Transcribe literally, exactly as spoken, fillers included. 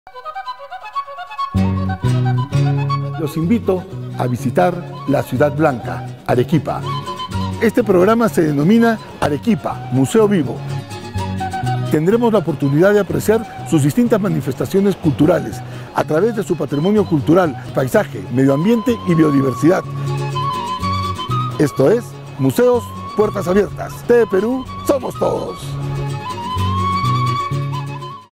Los invito a visitar la Ciudad Blanca, Arequipa. Este programa se denomina Arequipa, Museo Vivo. Tendremos la oportunidad de apreciar sus distintas manifestaciones culturales a través de su patrimonio cultural, paisaje, medio ambiente y biodiversidad. Esto es Museos Puertas Abiertas. T V Perú, somos todos.